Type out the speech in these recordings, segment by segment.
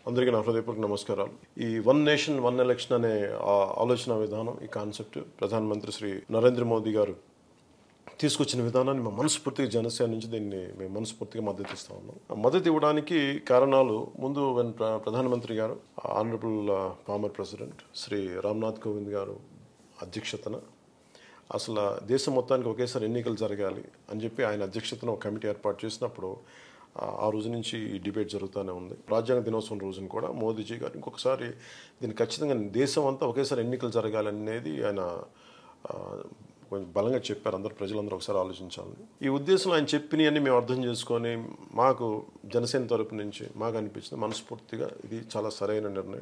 అందరికీ నా హృదయపూర్వక నమస్కారాలు. ఈ వన్ నేషన్ వన్ ఎలక్షన్ అనే ఆలోచన విధానం, ఈ కాన్సెప్ట్ ప్రధానమంత్రి శ్రీ నరేంద్ర మోదీ గారు తీసుకొచ్చిన విధానాన్ని మేము మనస్ఫూర్తిగా జనసేన నుంచి దీన్ని మేము మనస్ఫూర్తిగా మద్దతు ఇస్తా ఉన్నాం. మద్దతు ఇవ్వడానికి కారణాలు, ముందు ప్రధానమంత్రి గారు honourable former president Shri Ramnath Kovind గారు అధ్యక్షతన అసలు దేశం మొత్తానికి ఒకేసారి ఎన్నికలు జరగాలి అని చెప్పి ఆయన అధ్యక్షతన ఒక కమిటీ ఏర్పాటు చేసినప్పుడు ఆ రోజు నుంచి ఈ డిబేట్ జరుగుతూనే ఉంది. రాజ్యాంగ దినోత్సవం రోజున కూడా మోదీజీ గారు ఇంకొకసారి దీన్ని ఖచ్చితంగా దేశం అంతా ఒకేసారి ఎన్నికలు జరగాలనేది ఆయన కొంచెం బలంగా చెప్పారు. ప్రజలందరూ ఒకసారి ఆలోచించాలని. ఈ ఉద్దేశంలో ఆయన చెప్పినవన్నీ మేము అర్థం చేసుకొని మాకు జనసేన తరపు నుంచి మాకు అనిపించింది మనస్ఫూర్తిగా ఇది చాలా సరైన నిర్ణయం.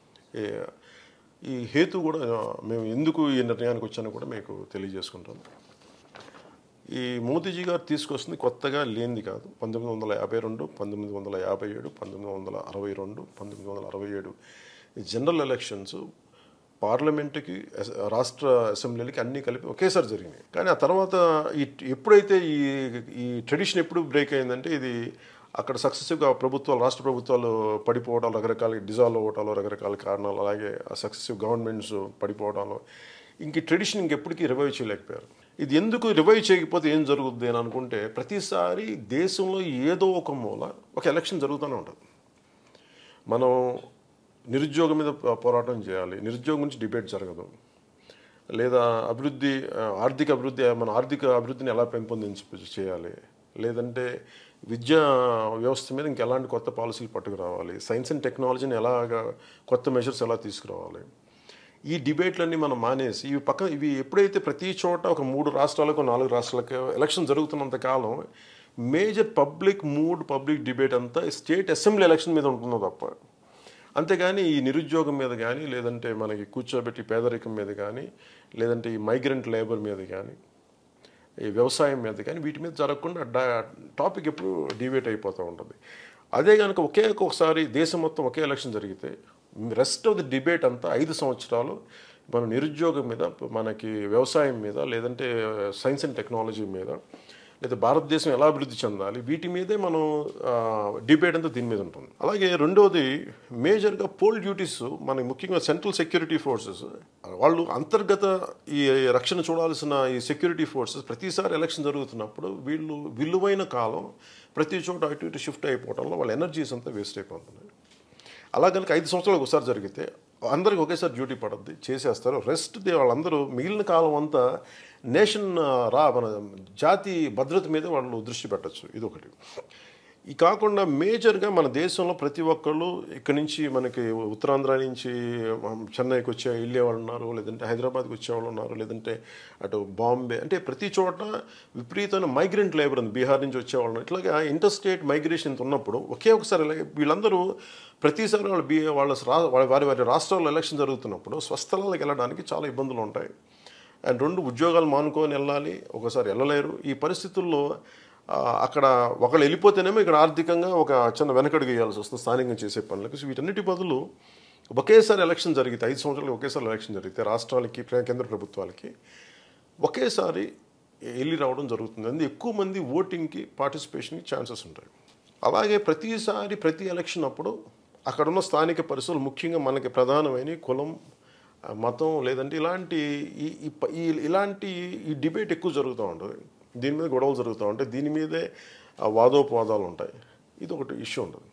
ఈ హేతు కూడా మేము ఎందుకు ఈ నిర్ణయానికి వచ్చానో కూడా మీకు తెలియజేసుకుంటాం. ఈ మోదీజీ గారు తీసుకొస్తుంది కొత్తగా లేనిది కాదు. 1952, 1957, 1962, 1967 ఈ జనరల్ ఎలక్షన్స్ పార్లమెంటుకి, రాష్ట్ర అసెంబ్లీలకి అన్నీ కలిపి ఒకేసారి జరిగినాయి. కానీ ఆ తర్వాత ఎప్పుడైతే ఈ ట్రెడిషన్ ఎప్పుడు బ్రేక్ అయిందంటే, ఇది అక్కడ సక్సెసివ్గా రాష్ట్ర ప్రభుత్వాలు పడిపోవడాలు, రకరకాల డిజాల్వ్ అవ్వటాలు, రకరకాల కారణాలు, అలాగే ఆ సక్సెసివ్ గవర్నమెంట్స్ పడిపోవడాలు, ఇంక ట్రెడిషన్ ఇంకెప్పటికీ రివైవ్ చేయలేకపోయారు. ఇది ఎందుకు రివైవ్ చేయకపోతే ఏం జరుగుద్ది అని అనుకుంటే, ప్రతిసారి దేశంలో ఏదో ఒక మూల ఒక ఎలక్షన్ జరుగుతూనే ఉంటుంది. మనం నిరుద్యోగం మీద పోరాటం చేయాలి, నిరుద్యోగం గురించి డిబేట్ జరగదు. లేదా ఆర్థిక అభివృద్ధిని ఎలా చేయాలి, లేదంటే విద్యా వ్యవస్థ మీద ఇంకెలాంటి కొత్త పాలసీలు పట్టుకురావాలి, సైన్స్ అండ్ టెక్నాలజీని కొత్త మెజర్స్ ఎలా తీసుకురావాలి, ఈ డిబేట్లన్నీ మనం మానేసి ఇవి ఎప్పుడైతే ప్రతి చోట ఒక 3 రాష్ట్రాలకు 4 రాష్ట్రాలకు ఎలక్షన్ జరుగుతున్నంత కాలం మేజర్ పబ్లిక్ డిబేట్ అంతా స్టేట్ అసెంబ్లీ ఎలక్షన్ మీద ఉంటుందో తప్ప, అంతేగాని ఈ నిరుద్యోగం మీద కానీ, లేదంటే మనకి కూర్చోబెట్టి పేదరికం మీద కానీ, లేదంటే ఈ మైగ్రెంట్ లేబర్ మీద కానీ, ఈ వ్యవసాయం మీద కానీ, వీటి మీద జరగకుండా టాపిక్ ఎప్పుడు డిబేట్ అయిపోతూ ఉంటుంది. అదే కనుక ఒకేసారి దేశం మొత్తం ఒకే ఎలక్షన్ జరిగితే రెస్ట్ ఆఫ్ ది డిబేట్ అంతా 5 సంవత్సరాలు మన నిరుద్యోగం మీద, మనకి వ్యవసాయం మీద, లేదంటే సైన్స్ అండ్ టెక్నాలజీ మీద, లేదా భారతదేశం ఎలా అభివృద్ధి చెందాలి, వీటి మీదే మనం డిబేట్ అంతా దీని మీద ఉంటుంది. అలాగే రెండోది మేజర్గా పోల్ డ్యూటీస్, మనకి ముఖ్యంగా సెంట్రల్ సెక్యూరిటీ ఫోర్సెస్ వాళ్ళు అంతర్గత ఈ రక్షణ చూడాల్సిన ఈ సెక్యూరిటీ ఫోర్సెస్ ప్రతిసారి ఎలక్షన్ జరుగుతున్నప్పుడు వీళ్ళు విలువైన కాలం ప్రతి చోట అటు ఇటు షిఫ్ట్ అయిపోవడంలో వాళ్ళ ఎనర్జీస్ అంతా వేస్ట్ అయిపోతున్నాయి. అలా కనుక 5 సంవత్సరాలకు ఒకసారి జరిగితే అందరికి ఒకేసారి డ్యూటీ పడుద్ది, చేసేస్తారు. వాళ్ళందరూ మిగిలిన కాలం అంతా మన జాతి భద్రత మీద వాళ్ళు దృష్టి పెట్టచ్చు. ఇదొకటి. ఇది కాకుండా మేజర్గా మన దేశంలో ప్రతి ఒక్కళ్ళు ఇక్కడి నుంచి మనకి ఉత్తరాంధ్ర నుంచి చెన్నైకి వెళ్ళేవాళ్ళు ఉన్నారు, లేదంటే హైదరాబాద్కి వచ్చేవాళ్ళు ఉన్నారు, లేదంటే అటు బాంబే, అంటే ప్రతి చోట విపరీతమైన మైగ్రెంట్ లేబర్ ఉంది, బీహార్ నుంచి వచ్చేవాళ్ళు. ఇట్లాగా ఇంటర్ స్టేట్ మైగ్రేషన్ ఉన్నప్పుడు ఒకసారి వీళ్ళందరూ ప్రతిసారి వారి రాష్ట్రాల్లో ఎలక్షన్ జరుగుతున్నప్పుడు స్వస్థలాలకు వెళ్ళడానికి చాలా ఇబ్బందులు ఉంటాయి. అండ్ 2 ఉద్యోగాలు మానుకొని వెళ్ళాలి, ఒకసారి వెళ్ళలేరు. ఈ పరిస్థితుల్లో అక్కడ ఒకళ్ళు వెళ్ళిపోతేనేమో ఇక్కడ ఆర్థికంగా ఒక చిన్న వెనకడుగు వేయాల్సి వస్తుంది స్థానికంగా చేసే పనులకు. సో వీటన్నిటి బదులు ఒకేసారి ఎలక్షన్ జరిగితే, 5 సంవత్సరాలు ఒకేసారి ఎలక్షన్ జరిగితే రాష్ట్రాలకి, కేంద్ర ప్రభుత్వాలకి ఒకేసారి వెళ్ళి రావడం జరుగుతుంది. అందుకే ఎక్కువ మంది ఓటింగ్కి, పార్టిసిపేషన్కి ఛాన్సెస్ ఉంటాయి. అలాగే ప్రతి ఎలక్షన్ అప్పుడు అక్కడున్న స్థానిక పరిస్థితులు, ముఖ్యంగా మనకి ప్రధానమైన కులం, మతం, లేదంటే ఇలాంటి ఈ డిబేట్ ఎక్కువ జరుగుతూ ఉంటుంది. దీని మీద గొడవలు జరుగుతూ ఉంటాయి, దీని మీదే వాదోపవాదాలు ఉంటాయి. ఇది ఒకటి ఇష్యూ ఉంటుంది.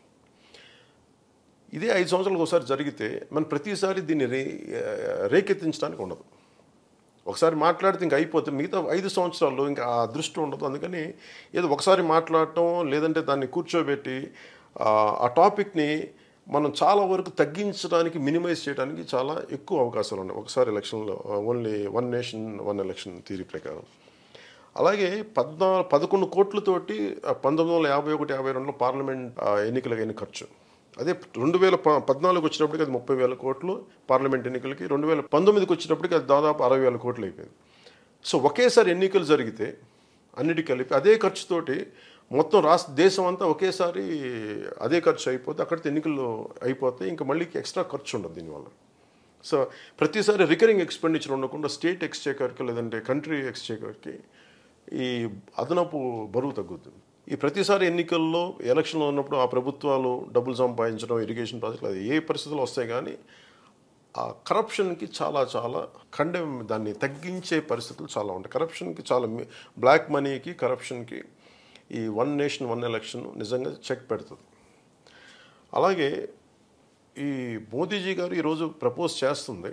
ఇదే 5 సంవత్సరాలకు ఒకసారి జరిగితే మనం ప్రతిసారి దీన్ని రేకెత్తించడానికి ఉండదు. ఒకసారి మాట్లాడితే ఇంక అయిపోతే మిగతా 5 సంవత్సరాల్లో ఇంకా ఆ దృష్టి ఉండదు. అందుకని ఏదో ఒకసారి మాట్లాడటం, లేదంటే దాన్ని కూర్చోబెట్టి ఆ టాపిక్ని మనం చాలా వరకు తగ్గించడానికి, మినిమైజ్ చేయడానికి చాలా ఎక్కువ అవకాశాలు ఉన్నాయి ఒకసారి ఎలక్షన్లో. Only one nation one election theory ప్రకారం. అలాగే 11 కోట్లతోటి 1951-52లో పార్లమెంట్ ఎన్నికలకైన ఖర్చు. అదే 2014 వచ్చినప్పటికి అది 30,000 కోట్లు పార్లమెంట్ ఎన్నికలకి, 2019కి వచ్చినప్పటికి అది దాదాపు 60,000 కోట్లు అయిపోయింది. సో ఒకేసారి ఎన్నికలు జరిగితే అన్నిటికీ కలిపి అదే ఖర్చుతోటి మొత్తం దేశం అంతా ఒకేసారి అదే ఖర్చు అయిపోతే అక్కడితో ఎన్నికలు అయిపోతే ఇంకా మళ్ళీ ఎక్స్ట్రా ఖర్చు ఉండదు దీనివల్ల. సో ప్రతిసారి రికరింగ్ ఎక్స్పెండిచర్ ఉండకుండా స్టేట్ ఎక్స్చేకర్కి, లేదంటే కంట్రీ ఎక్స్చేకర్కి ఈ అదనపు బరువు తగ్గుతుంది. ఈ ప్రతిసారి ఎన్నికల్లో ఎలక్షన్లో ఉన్నప్పుడు ఆ ప్రభుత్వాలు డబ్బులు సంపాదించడం, ఇరిగేషన్ ప్రాజెక్టులు అది ఏ పరిస్థితులు వస్తాయి, కానీ ఆ కరప్షన్కి చాలా చాలా దాన్ని తగ్గించే పరిస్థితులు చాలా ఉంటాయి. కరప్షన్కి చాలా బ్లాక్ మనీకి, కరప్షన్కి ఈ వన్ నేషన్ వన్ ఎలక్షన్ నిజంగా చెక్ పెడుతుంది. అలాగే ఈ మోదీజీ గారు ఈరోజు ప్రపోజ్ చేస్తుంది.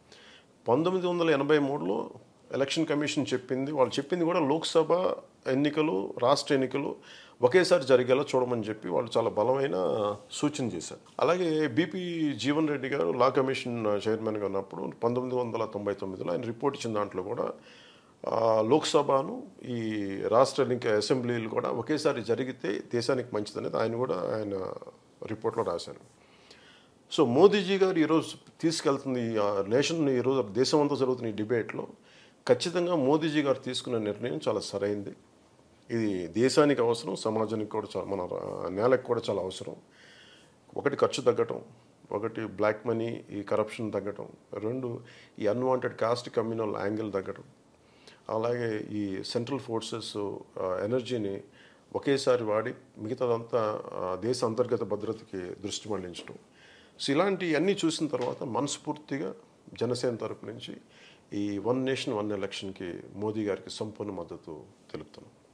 1983లో ఎలక్షన్ కమిషన్ చెప్పింది, వాళ్ళు చెప్పింది కూడా లోక్సభ ఎన్నికలు, రాష్ట్ర ఎన్నికలు ఒకేసారి జరిగేలా చూడమని చెప్పి వాళ్ళు చాలా బలమైన సూచన చేశారు. అలాగే బీపీ జీవన్ రెడ్డి గారు లా కమిషన్ చైర్మన్గా ఉన్నప్పుడు 1999లో ఆయన రిపోర్ట్ ఇచ్చిన దాంట్లో కూడా లోక్సభను ఈ రాష్ట్ర అసెంబ్లీలు కూడా ఒకేసారి జరిగితే దేశానికి మంచిదనేది ఆయన రిపోర్ట్లో రాశారు. సో మోదీజీ గారు ఈరోజు తీసుకెళ్తుంది నేషన్, ఈరోజు దేశం అంతా జరుగుతున్న ఈ డిబేట్లో ఖచ్చితంగా మోదీజీ గారు తీసుకున్న నిర్ణయం చాలా సరైంది. ఇది దేశానికి అవసరం, సమాజానికి కూడా చాలా, మన నేలకు కూడా చాలా అవసరం. ఒకటి ఖర్చు తగ్గటం, ఒకటి బ్లాక్ మనీ ఈ కరప్షన్ తగ్గటం, రెండు ఈ అన్వాంటెడ్ కాస్ట్ కమ్యూనల్ యాంగిల్ తగ్గటం, అలాగే ఈ సెంట్రల్ ఫోర్సెస్ ఎనర్జీని ఒకేసారి వాడి మిగతాదంతా దేశ అంతర్గత భద్రతకి దృష్టి మళ్లించడం. సో ఇలాంటివన్నీ చూసిన తర్వాత మనస్ఫూర్తిగా జనసేన తరపు నుంచి ఈ వన్ నేషన్ వన్ ఎలక్షన్కి మోదీ గారికి సంపూర్ణ మద్దతు తెలుపుతున్నాం.